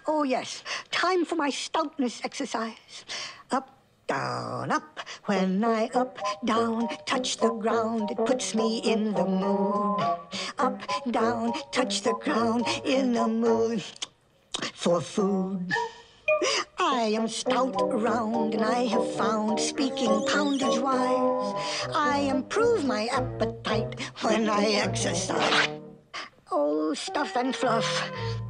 Oh, yes. Time for my stoutness exercise. Up, down, up. When I up, down, touch the ground, it puts me in the mood. Up, down, touch the ground, in the mood for food. I am stout round, and I have found, speaking poundage-wise, I improve my appetite when I exercise. Oh, stuff and fluff,